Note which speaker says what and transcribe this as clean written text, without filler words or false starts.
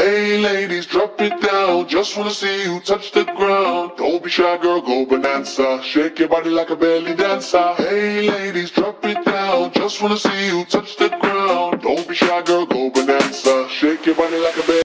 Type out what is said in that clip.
Speaker 1: Hey ladies, drop it down. Just wanna see you touch the ground. Don't be shy, girl, go bonanza. Shake your body like a belly dancer. Hey ladies, drop it down. Just wanna see you touch the ground. Don't be shy, girl, go bonanza. Shake your body like a belly